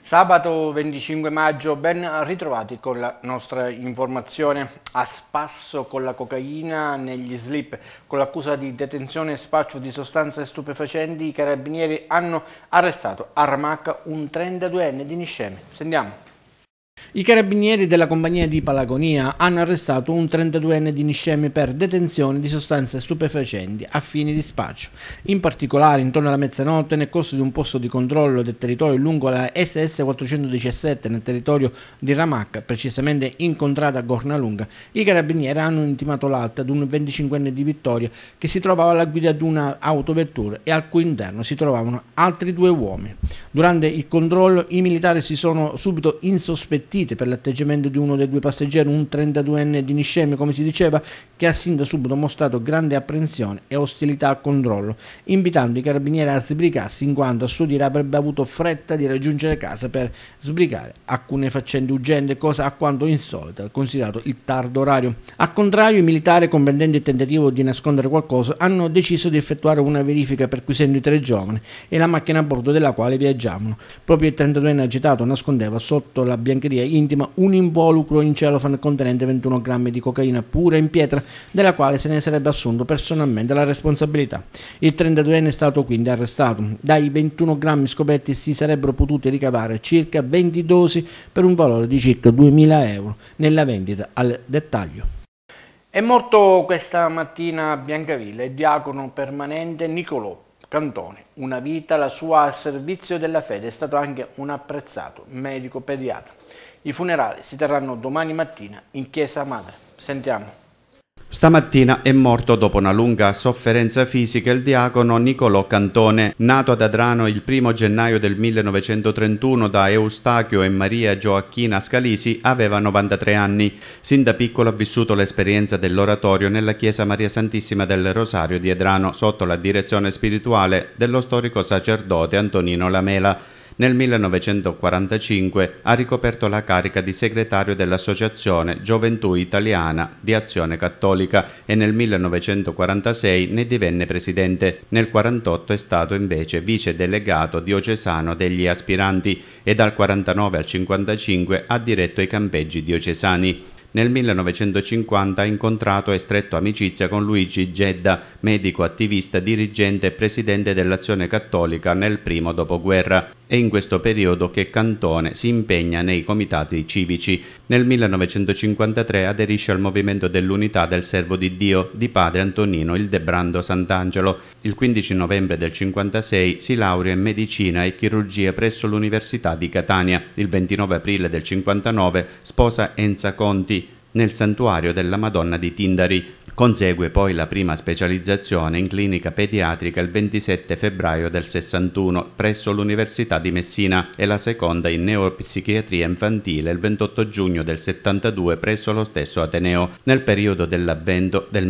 Sabato 25 maggio, ben ritrovati con la nostra informazione. A spasso con la cocaina negli slip, con l'accusa di detenzione e spaccio di sostanze stupefacenti, i carabinieri hanno arrestato a Ramacca un 32enne di Niscemi. Sentiamo. I carabinieri della compagnia di Palagonia hanno arrestato un 32enne di Niscemi per detenzione di sostanze stupefacenti a fini di spaccio. In particolare, intorno alla mezzanotte, nel corso di un posto di controllo del territorio lungo la SS 417 nel territorio di Ramacca, precisamente in contrada Gornalunga, i carabinieri hanno intimato l'alta ad un 25enne di Vittoria che si trovava alla guida di una autovettura e al cui interno si trovavano altri due uomini. Durante il controllo i militari si sono subito insospettiti per l'atteggiamento di uno dei due passeggeri, un 32enne di Niscemi, come si diceva, che ha sin da subito mostrato grande apprensione e ostilità al controllo, invitando i carabinieri a sbrigarsi in quanto a suo dire avrebbe avuto fretta di raggiungere casa per sbrigare alcune faccende urgenti, cosa a quanto insolita, considerato il tardo orario. Al contrario, i militari, comprendendo il tentativo di nascondere qualcosa, hanno deciso di effettuare una verifica perquisendo i tre giovani e la macchina a bordo della quale viaggiavano. Proprio il 32enne agitato nascondeva sotto la biancheria intima un involucro in celofan contenente 21 grammi di cocaina pura in pietra, della quale se ne sarebbe assunto personalmente la responsabilità. Il 32enne è stato quindi arrestato. Dai 21 grammi scoperti si sarebbero potuti ricavare circa 20 dosi per un valore di circa 2.000 euro nella vendita al dettaglio. È morto questa mattina a Biancavilla il diacono permanente Nicolò Cantone. Una vita la sua al servizio della fede, è stato anche un apprezzato medico pediatra. I funerali si terranno domani mattina in chiesa madre. Sentiamo. Stamattina è morto dopo una lunga sofferenza fisica il diacono Nicolò Cantone, nato ad Adrano il 1 gennaio del 1931 da Eustachio e Maria Gioacchina Scalisi, aveva 93 anni. Sin da piccolo ha vissuto l'esperienza dell'oratorio nella chiesa Maria Santissima del Rosario di Adrano sotto la direzione spirituale dello storico sacerdote Antonino Lamela. Nel 1945 ha ricoperto la carica di segretario dell'Associazione Gioventù Italiana di Azione Cattolica e nel 1946 ne divenne presidente. Nel 1948 è stato invece vice delegato diocesano degli aspiranti e dal 1949 al 1955 ha diretto i campeggi diocesani. Nel 1950 ha incontrato e stretto amicizia con Luigi Gedda, medico attivista, dirigente e presidente dell'Azione Cattolica nel primo dopoguerra. È in questo periodo che Cantone si impegna nei comitati civici. Nel 1953 aderisce al movimento dell'Unità del Servo di Dio di padre Antonino Ildebrando Sant'Angelo. Il 15 novembre del 1956 si laurea in medicina e chirurgia presso l'Università di Catania. Il 29 aprile del 1959 sposa Enza Conti nel santuario della Madonna di Tindari. Consegue poi la prima specializzazione in clinica pediatrica il 27 febbraio del 61 presso l'Università di Messina e la seconda in neuropsichiatria infantile il 28 giugno del 72 presso lo stesso Ateneo. Nel periodo dell'avvento del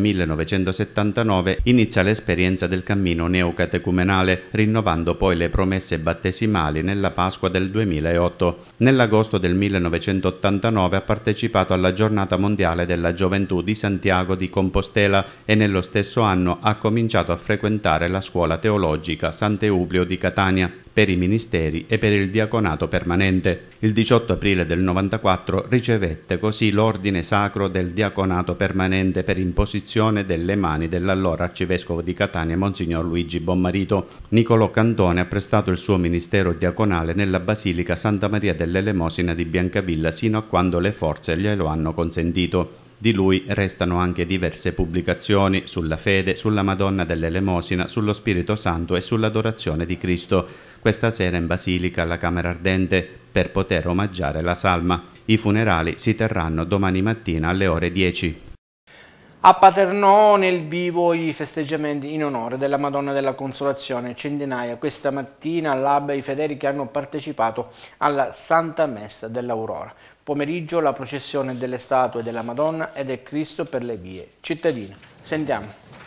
1979 inizia l'esperienza del cammino neocatecumenale, rinnovando poi le promesse battesimali nella Pasqua del 2008. Nell'agosto del 1989 ha partecipato alla Giornata Mondiale della Gioventù di Santiago di Compostela e nello stesso anno ha cominciato a frequentare la scuola teologica Sant'Eublio di Catania per i ministeri e per il diaconato permanente. Il 18 aprile del 94 ricevette così l'ordine sacro del diaconato permanente per imposizione delle mani dell'allora arcivescovo di Catania Monsignor Luigi Bommarito. Nicolò Cantone ha prestato il suo ministero diaconale nella Basilica Santa Maria dell'Elemosina di Biancavilla sino a quando le forze glielo hanno consentito. Di lui restano anche diverse pubblicazioni sulla fede, sulla Madonna dell'Elemosina, sullo Spirito Santo e sull'adorazione di Cristo. Questa sera in Basilica alla Camera Ardente per poter omaggiare la salma. I funerali si terranno domani mattina alle ore 10. A Paternò nel vivo i festeggiamenti in onore della Madonna della Consolazione, centinaia questa mattina all'Abba i fedeli che hanno partecipato alla Santa Messa dell'Aurora. Pomeriggio la processione delle statue della Madonna e del Cristo per le vie cittadine. Sentiamo.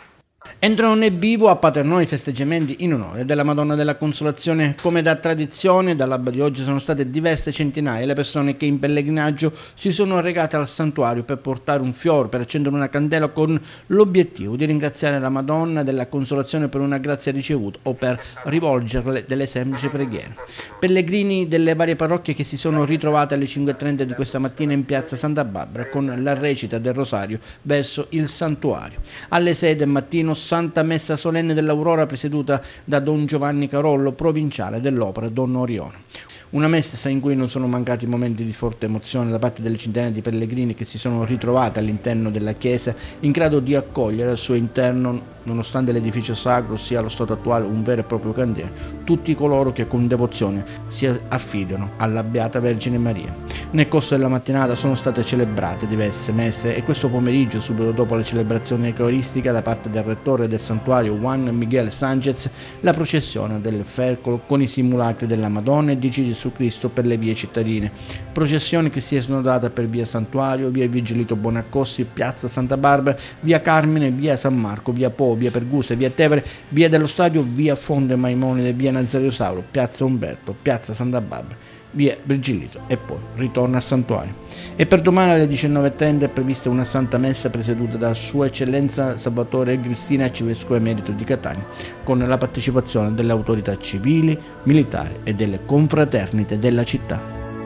Entrano nel vivo a Paternò i festeggiamenti in onore della Madonna della Consolazione. Come da tradizione, dall'alba di oggi sono state diverse centinaia le persone che in pellegrinaggio si sono recate al santuario per portare un fiore, per accendere una candela con l'obiettivo di ringraziare la Madonna della Consolazione per una grazia ricevuta o per rivolgerle delle semplici preghiere. Pellegrini delle varie parrocchie che si sono ritrovate alle 5:30 di questa mattina in piazza Santa Barbara con la recita del Rosario verso il santuario. Alle 6 del mattino Santa Messa Solenne dell'Aurora presieduta da Don Giovanni Carollo, provinciale dell'Opera Donna Orione. Una messa in cui non sono mancati momenti di forte emozione da parte delle centinaia di pellegrini che si sono ritrovati all'interno della chiesa in grado di accogliere al suo interno, nonostante l'edificio sacro sia allo stato attuale un vero e proprio cantiere, tutti coloro che con devozione si affidano alla Beata Vergine Maria. Nel corso della mattinata sono state celebrate diverse messe e questo pomeriggio, subito dopo la celebrazione eucaristica da parte del rettore del santuario Juan Miguel Sánchez, la processione del Fercolo con i simulacri della Madonna e di Gesù Cristo per le vie cittadine. Processione che si è snodata per via Santuario, via Vigilito Buonaccorsi, piazza Santa Barbara, via Carmine, via San Marco, via Po, via Pergusa, via Tevere, via dello Stadio, via Fonte Maimonide, via Nazario Sauro, piazza Umberto, piazza Santa Barbara, via Virgilito e poi ritorno al santuario. E per domani alle 19:30 è prevista una Santa Messa presieduta da Sua Eccellenza Salvatore Cristina, Arcivescovo emerito di Catania, con la partecipazione delle autorità civili, militari e delle confraternite della città.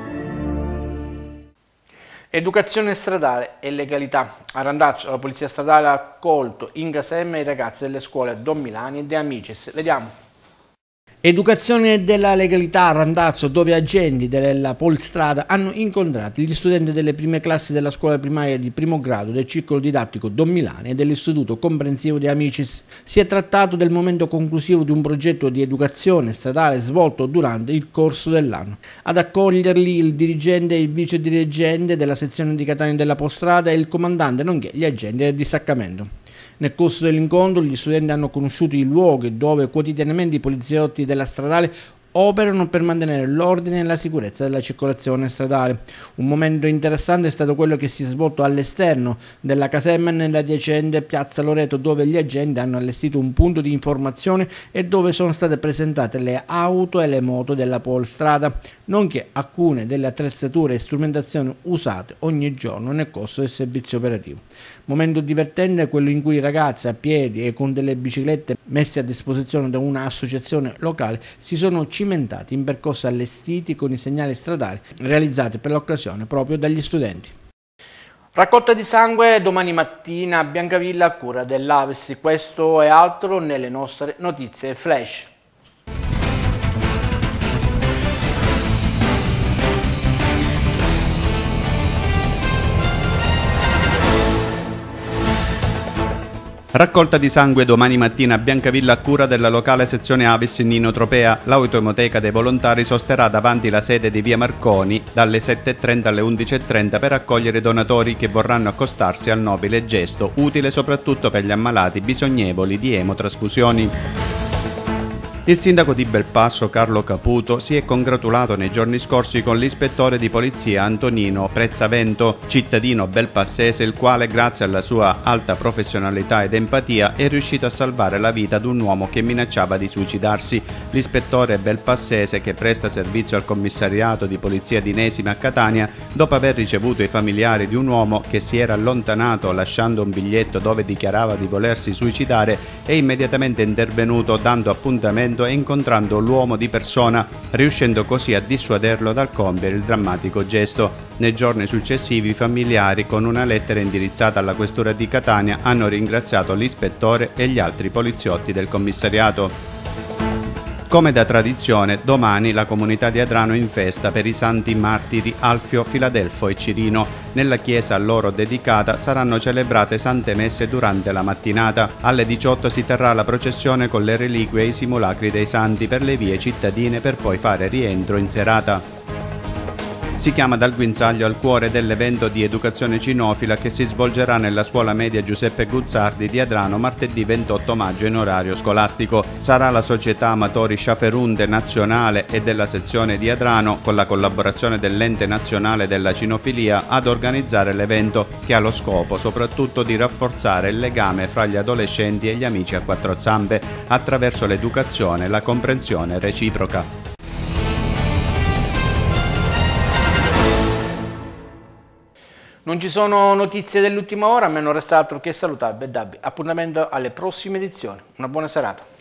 Educazione stradale e legalità. A Randazzo la polizia statale ha accolto in caserma i ragazzi delle scuole Don Milani e De Amicis. Vediamo. Educazione della legalità a Randazzo, dove agenti della Polstrada hanno incontrato gli studenti delle prime classi della scuola primaria di primo grado del circolo didattico Don Milani e dell'istituto comprensivo De Amicis. Si è trattato del momento conclusivo di un progetto di educazione stradale svolto durante il corso dell'anno. Ad accoglierli il dirigente e il vice dirigente della sezione di Catania della Polstrada e il comandante, nonché gli agenti del distaccamento. Nel corso dell'incontro gli studenti hanno conosciuto i luoghi dove quotidianamente i poliziotti della stradale operano per mantenere l'ordine e la sicurezza della circolazione stradale. Un momento interessante è stato quello che si è svolto all'esterno della caserma nella adiacente piazza Loreto, dove gli agenti hanno allestito un punto di informazione e dove sono state presentate le auto e le moto della Polstrada, nonché alcune delle attrezzature e strumentazioni usate ogni giorno nel corso del servizio operativo. Momento divertente è quello in cui i ragazzi a piedi e con delle biciclette messe a disposizione da un'associazione locale si sono cimentati in percorsi allestiti con i segnali stradali realizzati per l'occasione proprio dagli studenti. Raccolta di sangue domani mattina a Biancavilla a cura dell'Avis. Questo e altro nelle nostre notizie flash. Raccolta di sangue domani mattina a Biancavilla a cura della locale sezione Avis Nino Tropea. L'autoemoteca dei volontari sosterrà davanti la sede di via Marconi dalle 7:30 alle 11:30 per accogliere i donatori che vorranno accostarsi al nobile gesto, utile soprattutto per gli ammalati bisognevoli di emotrasfusioni. Il sindaco di Belpasso, Carlo Caputo, si è congratulato nei giorni scorsi con l'ispettore di polizia Antonino Prezzavento, cittadino belpassese, il quale, grazie alla sua alta professionalità ed empatia, è riuscito a salvare la vita ad un uomo che minacciava di suicidarsi. L'ispettore belpassese, che presta servizio al commissariato di polizia di Nesina a Catania, dopo aver ricevuto i familiari di un uomo che si era allontanato lasciando un biglietto dove dichiarava di volersi suicidare, è immediatamente intervenuto dando appuntamento e incontrando l'uomo di persona, riuscendo così a dissuaderlo dal compiere il drammatico gesto. Nei giorni successivi i familiari, con una lettera indirizzata alla questura di Catania, hanno ringraziato l'ispettore e gli altri poliziotti del commissariato. Come da tradizione, domani la comunità di Adrano è in festa per i santi martiri Alfio, Filadelfo e Cirino. Nella chiesa a loro dedicata saranno celebrate sante messe durante la mattinata. Alle 18 si terrà la processione con le reliquie e i simulacri dei santi per le vie cittadine per poi fare rientro in serata. Si chiama Dal Guinzaglio al cuore dell'evento di educazione cinofila che si svolgerà nella scuola media Giuseppe Guzzardi di Adrano martedì 28 maggio in orario scolastico. Sarà la società amatori Schaferhunde nazionale e della sezione di Adrano, con la collaborazione dell'Ente Nazionale della Cinofilia, ad organizzare l'evento, che ha lo scopo soprattutto di rafforzare il legame fra gli adolescenti e gli amici a quattro zampe attraverso l'educazione e la comprensione reciproca. Non ci sono notizie dell'ultima ora, a me non resta altro che salutarvi e darvi appuntamento alle prossime edizioni. Una buona serata.